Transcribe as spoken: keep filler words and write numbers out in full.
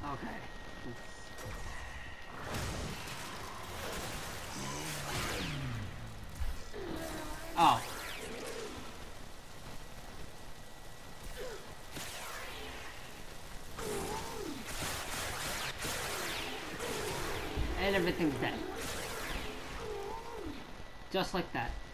Okay. Oh. And everything's dead. Just like that.